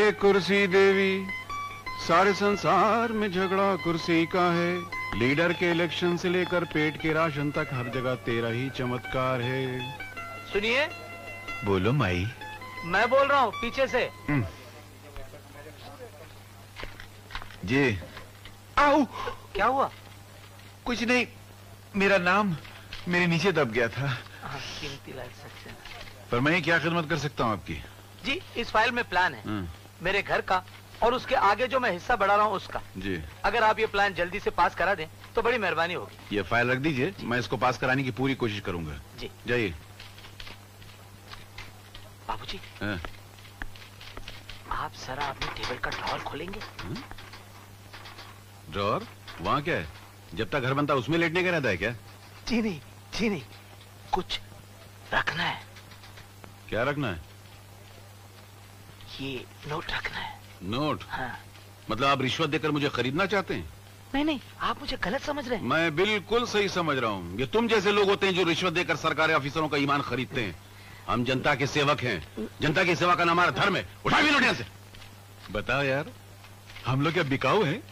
हे कुर्सी देवी, सारे संसार में झगड़ा कुर्सी का है। लीडर के इलेक्शन से लेकर पेट के राशन तक हर जगह तेरा ही चमत्कार है। सुनिए। बोलो माई। मैं बोल रहा हूँ पीछे से। जी। आओ। क्या हुआ? कुछ नहीं, मेरा नाम मेरे नीचे दब गया था। कीमती लाल सक्सेना। पर मैं क्या खिदमत कर सकता हूँ आपकी? जी, इस फाइल में प्लान है मेरे घर का और उसके आगे जो मैं हिस्सा बढ़ा रहा हूँ उसका। जी। अगर आप ये प्लान जल्दी से पास करा दें तो बड़ी मेहरबानी होगी। ये फाइल रख दीजिए, मैं इसको पास कराने की पूरी कोशिश करूंगा। जी जाइए। बाबूजी, आप जरा अपने टेबल का ड्रॉअर खोलेंगे? ड्रॉअर? वहाँ क्या है? जब तक घर बनता उसमें लेटने का रहता है क्या? जी नहीं, जी नहीं, कुछ रखना है। क्या रखना है? ये नोट रखना है। नोट? हाँ। मतलब आप रिश्वत देकर मुझे खरीदना चाहते हैं? नहीं नहीं, आप मुझे गलत समझ रहे हैं। मैं बिल्कुल सही समझ रहा हूँ। ये तुम जैसे लोग होते हैं जो रिश्वत देकर सरकारी ऑफिसरों का ईमान खरीदते हैं। हम जनता के सेवक हैं। जनता की सेवा करना हमारा धर्म है। उठा भी नोट यहाँ से। बताओ यार, हम लोग क्या बिकाऊ हैं?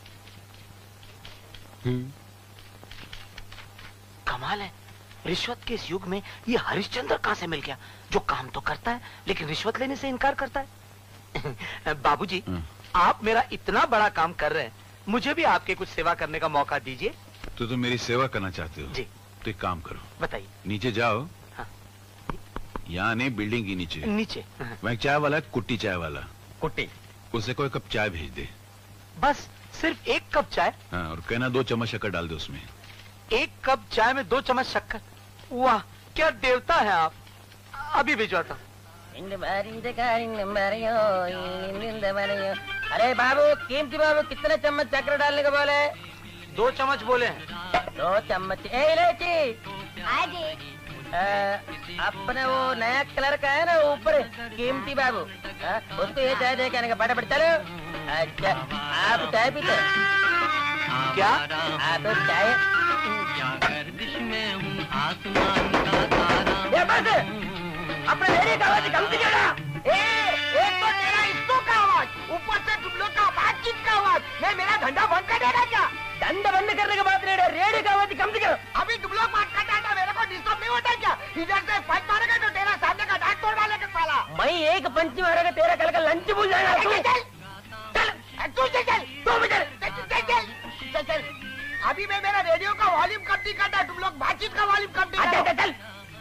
कमाल है, रिश्वत के इस युग में ये हरिश्चंद्र कहाँ से मिल गया जो काम तो करता है लेकिन रिश्वत लेने से इनकार करता है। बाबूजी, आप मेरा इतना बड़ा काम कर रहे हैं, मुझे भी आपके कुछ सेवा करने का मौका दीजिए। तो तुम मेरी सेवा करना चाहते हो? जी। तो एक काम करो, बताइए। नीचे जाओ। हाँ। यहाँ नहीं, बिल्डिंग की नीचे। नीचे? वहाँ एक चाय वाला है, कुट्टी चाय वाला। कुट्टी? उसे कोई कप चाय भेज दे। बस सिर्फ एक कप चाय? हाँ, और कहना 2 चम्मच शक्कर डाल दे उसमें। 1 कप चाय में 2 चम्मच शक्कर? वाह, क्या देवता है आप। अभी भिजवाता। अरे बाबू, कीमती बाबू, कितने चम्मच शक्कर डालने का बोले? 2 चम्मच बोले हैं। 2 चम्मच। इलायची अपने वो नया कलर का है ना ऊपर, कीमती बाबू, उसको ये चाय दे के फटाफट चलो। अच्छा, आप चाय पीते? क्या? आप चाय? अपने रेडियो का आवाज कम कीजिएगा। एक तो तेरा इसको का आवाज, ऊपर से तुम लोग का बातचीत का आवाज। मैं मेरा धंधा बंद कर देगा क्या? धंधा बंद करने के बाद रेडियो का आवाज कम कीजिएगा। अभी तुम लोग बात करता है, मेरे को डिस्टर्ब नहीं होता क्या? इधर से पंच मारेगा तो तेरा सामने का दांत तोड़ डालेगा साला। मैं एक पंच मारेगा, तेरा कल का लंच भूल जाएगा। चल, अभी मैं मेरा रेडियो का वॉल्यूम कम नहीं करता, तुम लोग बातचीत का वॉल्यूम कम नहीं करता। चल,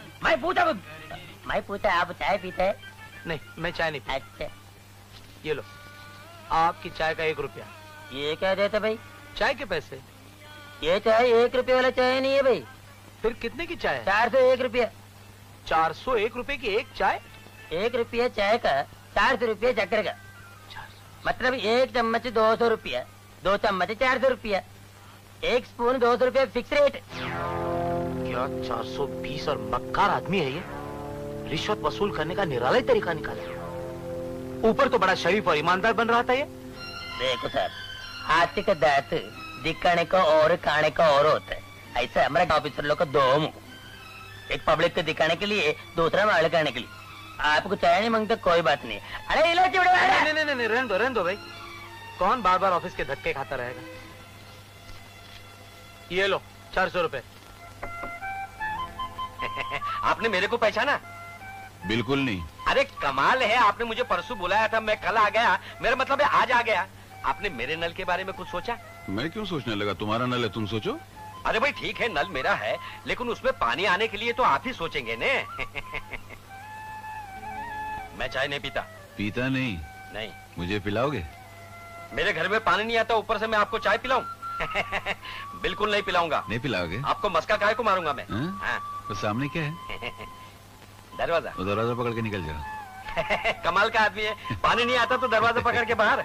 मैं पूछा आप चाय पीते हैं? नहीं, मैं चाय नहीं पीता। अच्छा, ये लो, आपकी चाय का 1 रुपया। ये क्या देते भाई? चाय के पैसे। ये चाय 1 रुपये वाला चाय नहीं है भाई। फिर कितने की चाय है? 401 रुपया। 401 रुपए की एक चाय? 1 रुपया चाय का, 400 रुपया शक्कर का। मतलब 1 चम्मच 200 रुपया, 2 चम्मच 400 रुपया, 1 स्पून 200 रुपया फिक्स रेट। क्या 420 और मक्कार आदमी है ये? रिश्वत वसूल करने का निराला तरीका निकाला। ऊपर तो बड़ा शरीफ और ईमानदार बन रहा था ये। देखो साहब, हाथी का दांत दिखाने का और खाने का और होता है। ऐसा हमारे ऑफिसर लोग का 2 मुंह, एक पब्लिक को दिखाने के लिए, दूसरा माल करने के लिए। आपको चाय नहीं मांगते कोई बात नहीं। अरे इलायची नहीं, रहने दो भाई। कौन बार बार ऑफिस के धक्के खाता रहेगा? ये लो 400 रुपए। आपने मेरे को पहचाना? बिल्कुल नहीं। अरे कमाल है, आपने मुझे परसों बुलाया था, मैं कल आ गया। मेरा मतलब है आज आ गया। आपने मेरे नल के बारे में कुछ सोचा? मैं क्यों सोचने लगा? तुम्हारा नल है, तुम सोचो। अरे भाई ठीक है, नल मेरा है, लेकिन उसमें पानी आने के लिए तो आप ही सोचेंगे ने। मैं चाय नहीं पीता। पीता नहीं? नहीं। मुझे पिलाओगे? मेरे घर में पानी नहीं आता, ऊपर से मैं आपको चाय पिलाऊं? बिल्कुल नहीं पिलाऊंगा। नहीं पिलाओगे? आपको मस्का काहे को मारूंगा मैं? हाँ? तो सामने क्या है? दरवाजा। दरवाजा पकड़ के निकल जाओ। कमाल का आदमी है, पानी नहीं आता तो दरवाजा पकड़ के बाहर।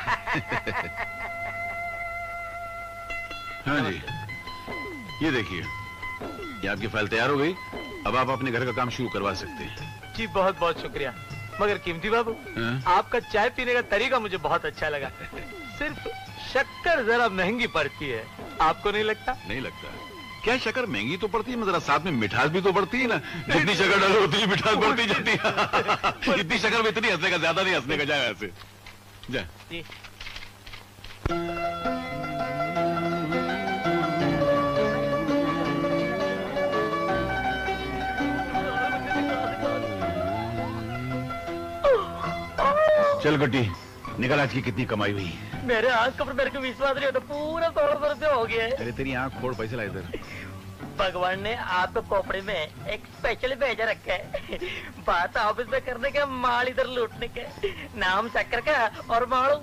हाँ जी, ये देखिए, ये आपकी फाइल तैयार हो गई। अब आप अपने घर का काम शुरू करवा सकते हैं। जी बहुत बहुत शुक्रिया। मगर कीमती बाबू, आपका चाय पीने का तरीका मुझे बहुत अच्छा लगा। सिर्फ शक्कर जरा महंगी पड़ती है, आपको नहीं लगता? नहीं लगता। क्या शक्कर महंगी तो पड़ती है, मगर साथ में मिठास भी तो बढ़ती है ना। जितनी शक्कर डालो उतनी मिठास बढ़ती जाती है। इतनी शक्कर में इतनी हंसने का, ज्यादा नहीं हंसने का, जाए ऐसे। जा। जी। चल गुड्डी, निकल आज की कितनी कमाई हुई। मेरे आंख पर मेरे को विश्वास नहीं होता, पूरा 100 रुपये हो गया है। अरे तेरी आंख फोड़, पैसे ला इधर। भगवान ने आपको खोपड़ी में एक स्पेशल भेजा रखा है, बात ऑफिस में करने का, माल इधर लूटने का। नाम चक्कर का और माल।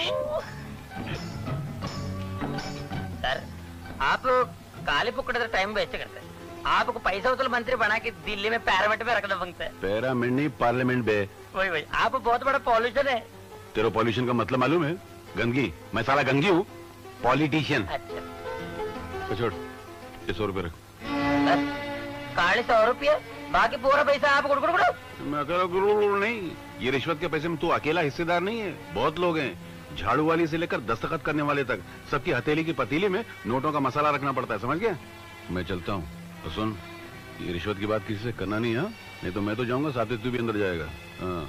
सर, आप काले पुकड़े टाइम वेस्ट करते हैं। आपको पैसा वसूल मंत्री बना के दिल्ली में पार्लियामेंट में रखना मांगता है। पार्लियामेंट नहीं, पार्लियामेंट बे। वही आप बहुत बड़ा पॉल्यूशन है। तेरे पॉल्यूशन का मतलब मालूम है? गंदगी। मैं साला गंगी हूँ, पॉलिटिशियन। अच्छा तो छोड़, ये 100 रुपए रख। बस काले 100 रुपये, बाकी पूरा पैसा आप गुड़। मैं अकेला गुरु नहीं, ये रिश्वत के पैसे में तू अकेला हिस्सेदार नहीं है, बहुत लोग हैं। झाड़ू वाली से लेकर दस्तखत करने वाले तक सबकी हथेली की पतीली में नोटों का मसाला रखना पड़ता है, समझ गया? मैं चलता हूँ। तो सुन, ये रिश्वत की बात किसी से करना नहीं है, नहीं तो मैं तो जाऊंगा, साथ ही तू भी अंदर जाएगा। हाँ।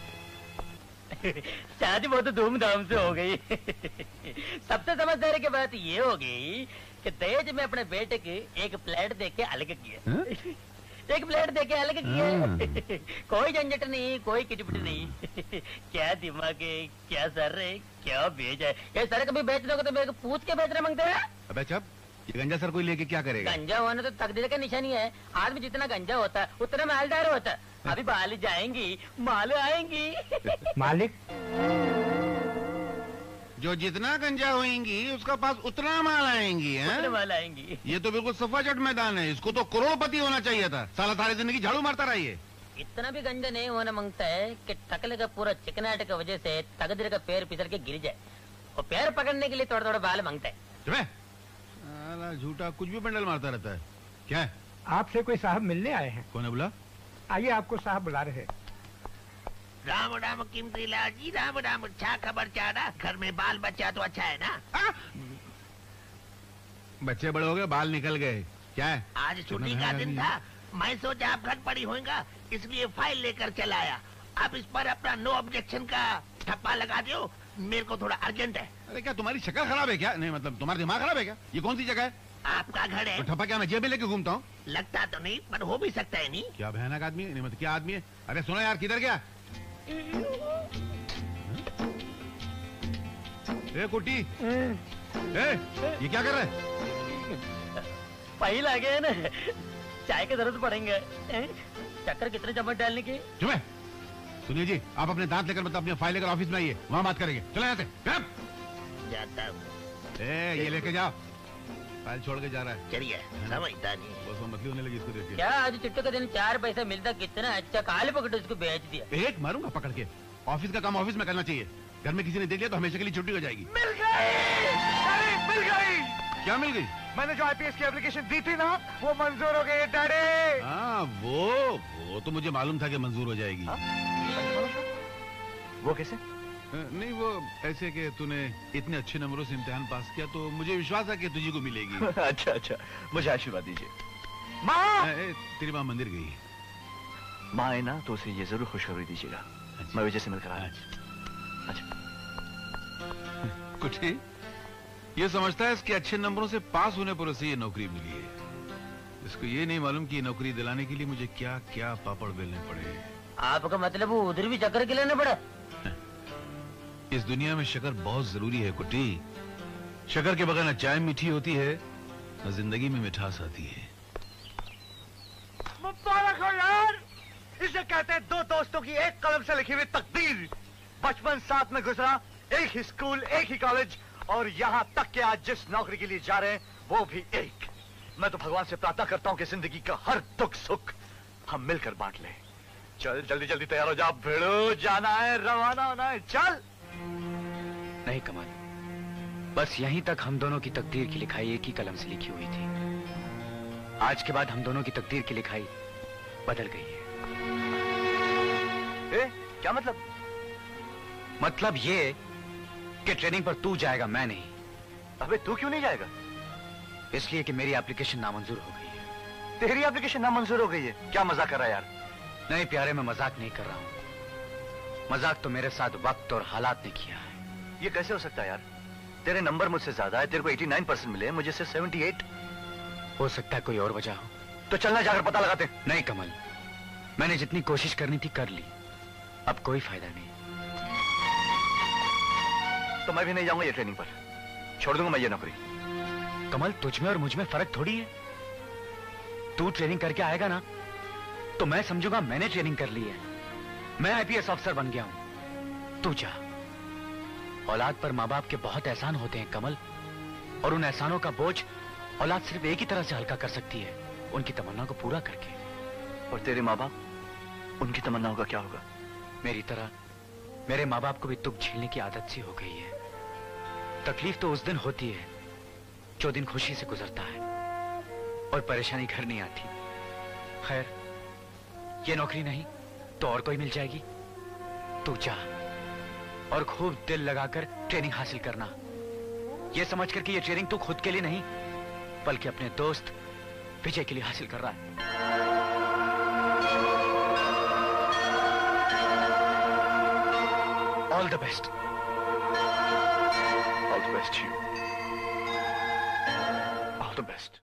शादी बहुत धूमधाम से हो गई। सबसे समझदारी की बात ये हो गई कि दहेज में अपने बेटे की एक प्लेट देके अलग किया। एक प्लेट देके अलग किया। कोई झंझट नहीं, कोई किटपिट नहीं। क्या दिमाग है, क्या सर है, क्या बेच है। ये सर कभी बेच दोगे तो मेरे को पूछ के बेचना मांगते हैं। अबे चुप, ये गंजा सर कोई लेके क्या करेगा? गंजा होना तो तकदीर का निशानी है। आदमी जितना गंजा होता है उतना मालदार होता है। अभी बाल जाएंगी, माल आएंगी। मालिक, जो जितना गंजा होएंगी उसका पास उतना माल आएंगी। उतना माल आएंगी। ये तो बिल्कुल सफाचट मैदान है, इसको तो करोड़पति होना चाहिए था। साला सारी जिंदगी झाड़ू मारता रहा ये। इतना भी गंजा नहीं होना मांगता है कि टकले का पूरा चिकनाट की वजह से तकदीर का पैर फिसल के गिर जाए। और पैर पकड़ने के लिए थोड़ा थोड़ा बाल मांगता है। साला झूठा कुछ भी बंडल मारता रहता है। क्या है? आपसे कोई साहब मिलने आए हैं। कौन है? बोला। आइए, आपको साहब बुला रहे हैं। राम राम कीमती लाल जी, राम राम। अच्छा खबर क्या ना, घर में बाल बच्चा तो अच्छा है ना? बच्चे बड़े हो गए, बाल निकल गए। क्या है? आज छुट्टी का दिन था, मैं सोचा आप घर पड़ी होगा, इसलिए फाइल लेकर चला आया। आप इस पर अपना नो ऑब्जेक्शन का ठप्पा लगा दो, मेरे को थोड़ा अर्जेंट है। अरे क्या तुम्हारी शक्ल खराब है क्या? नहीं मतलब तुम्हारा दिमाग खराब है क्या? ये कौन सी जगह है? आपका घर है। तो ठप्पा क्या मैं जेब में लेके घूमता हूँ? लगता तो नहीं, पर हो भी सकता है। नहीं क्या भयानक आदमी है? नहीं मतलब क्या आदमी है? अरे सुनो यार, किधर गया? ए कुट्टी, ये क्या कर रहा है? फाइल आ गया ना, चाय की जरूरत पड़ेंगे। चक्कर कितने चम्मच डालने की? चुप। सुनिए जी, आप अपने दांत लेकर मतलब अपनी फाइल लेकर ऑफिस में आइए, वहाँ बात करेंगे। चले जाते। जाता हूँ। ये लेके जाओ, फाइल छोड़ के जा रहा है। चलिए, समझता नहीं। बस वो मतली होने लगी इसको देख के। क्या आज चिट्टू का दिन 4 पैसा मिलता, कितना अच्छा। काले पकड़ इसको बेच दिया। एक मारूंगा पकड़ के। ऑफिस का काम ऑफिस में करना चाहिए। घर में किसी ने देख लिया तो हमेशा के लिए छुट्टी हो जाएगी। मिल गई, अरे मिल गई। क्या मिल गई? मैंने जो आईपीएस की एप्लीकेशन दी थी ना, वो मंजूर हो गई डैडी। हाँ वो तो मुझे मालूम था कि मंजूर हो जाएगी। वो कैसे? नहीं वो ऐसे कि तूने इतने अच्छे नंबरों से इम्तिहान पास किया तो मुझे विश्वास है कि तुझे को मिलेगी। अच्छा, मुझे आशीर्वाद दीजिए। माँ, तेरी माँ मंदिर गई। माँ है ना, तो उसे ये जरूर खुशखबरी दीजिएगा। मैं विजय से मिलकर आया। अच्छा। कुछ ये समझता है इसके अच्छे नंबरों से पास होने पर उसे ये नौकरी मिली है। इसको ये नहीं मालूम कि ये नौकरी दिलाने के लिए मुझे क्या क्या पापड़ बेलने पड़े। आपका मतलब उधर भी चक्कर खिलाने पड़ा? इस दुनिया में शक्कर बहुत जरूरी है कुट्टी। शक्कर के बगैर न चाय मीठी होती है न जिंदगी में मिठास आती है। मुबारक हो यार, इसे कहते हैं दो दोस्तों की एक कलम से लिखी हुई तकदीर। बचपन साथ में गुजरा, एक ही स्कूल, एक ही कॉलेज, और यहाँ तक कि आज जिस नौकरी के लिए जा रहे हैं वो भी एक। मैं तो भगवान से प्रार्थना करता हूँ कि जिंदगी का हर दुख सुख हम मिलकर बांट लें। चल जल्दी जल्दी तैयार हो जा, भिड़ो, जाना है, रवाना होना है, चल। नहीं कमाल, बस यहीं तक हम दोनों की तकदीर की लिखाई एक ही कलम से लिखी हुई थी। आज के बाद हम दोनों की तकदीर की लिखाई बदल गई है। क्या मतलब? मतलब ये कि ट्रेनिंग पर तू जाएगा, मैं नहीं। अबे तू क्यों नहीं जाएगा? इसलिए कि मेरी एप्लीकेशन नामंजूर हो गई है। तेरी एप्लीकेशन नामंजूर हो गई है? क्या मजाक कर रहा है यार? नहीं प्यारे, मैं मजाक नहीं कर रहा हूं। मजाक तो मेरे साथ वक्त और हालात ने किया है। ये कैसे हो सकता है यार? तेरे नंबर मुझसे ज्यादा है, तेरे को 89% मिले, मुझे सिर्फ 78। हो सकता है कोई और वजह हो। तो चलना जाकर पता लगाते हैं। नहीं कमल, मैंने जितनी कोशिश करनी थी कर ली, अब कोई फायदा नहीं। तो मैं भी नहीं जाऊंगा ये ट्रेनिंग पर, छोड़ दूंगा मैं ये नौकरी। कमल, तुझ में और मुझ में फर्क थोड़ी है। तू ट्रेनिंग करके आएगा ना तो मैं समझूंगा मैंने ट्रेनिंग कर ली है, मैं आईपीएस ऑफिसर बन गया हूं। तू जा। औलाद पर माँ बाप के बहुत एहसान होते हैं कमल, और उन एहसानों का बोझ औलाद सिर्फ एक ही तरह से हल्का कर सकती है, उनकी तमन्ना को पूरा करके। और तेरे माँ बाप, उनकी तमन्नाओं का क्या होगा? मेरी तरह मेरे माँ बाप को भी दुख झेलने की आदत सी हो गई है। तकलीफ तो उस दिन होती है जो दिन खुशी से गुजरता है, और परेशानी घर नहीं आती। खैर, ये नौकरी नहीं तो और कोई मिल जाएगी। तू जा और खूब दिल लगाकर ट्रेनिंग हासिल करना, ये समझ कर कि ये ट्रेनिंग तू खुद के लिए नहीं बल्कि अपने दोस्त विजय के लिए हासिल कर रहा है। All the best. All the best you. All the best.